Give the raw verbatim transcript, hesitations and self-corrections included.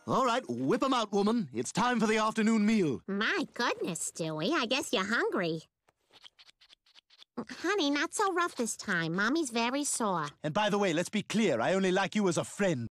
All right, whip 'em out, woman. It's time for the afternoon meal. My goodness, Stewie, I guess you're hungry. Honey, not so rough this time. Mommy's very sore. And by the way, let's be clear, I only like you as a friend.